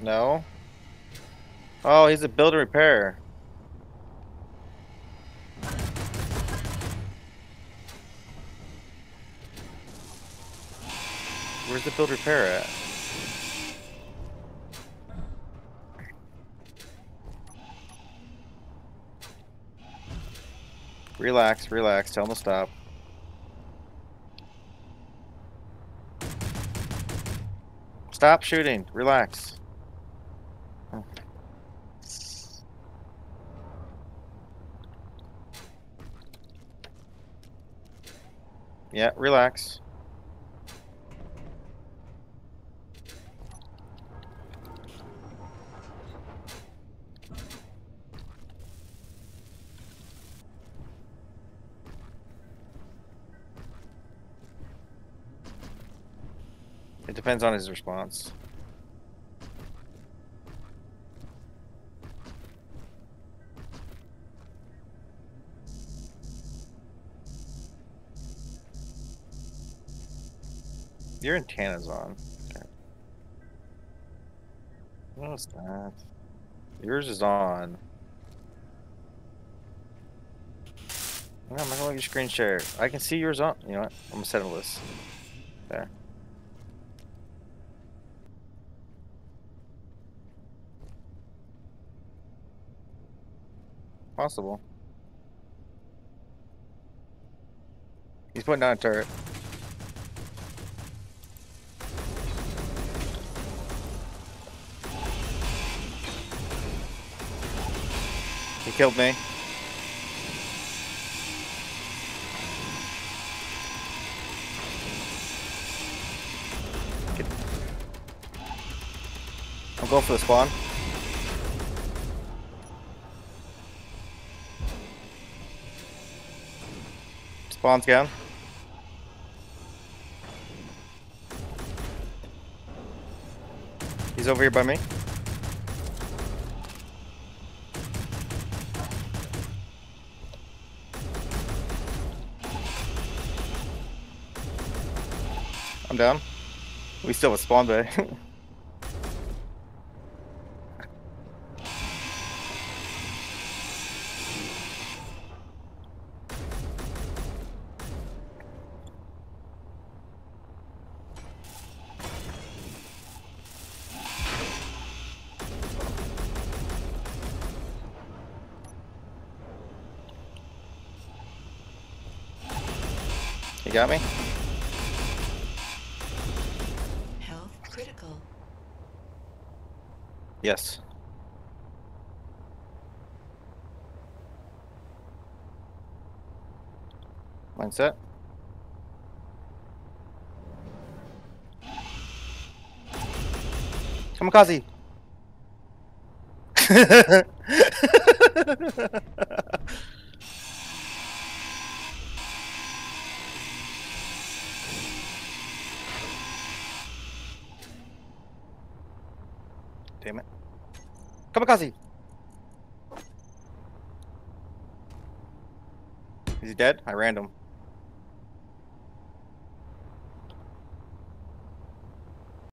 No. Oh, he's a build and repair. Where's the build repair at? Relax, relax. Tell him to stop. Stop shooting. Relax. Yeah, relax. It depends on his response. Your antenna's on. Okay. No, it's not. Yours is on. No, I'm not gonna let you screen share. I can see yours on. You know what? I'm gonna set a list. There. Possible. He's putting down a turret. He killed me. I'm going for the spawn. Spawn's down. He's over here by me. I'm down. We still have a spawn bay. You got me? Health critical. Yes. Mindset. Kamikaze! Damn it. Kamikaze! Is he dead? I ran him.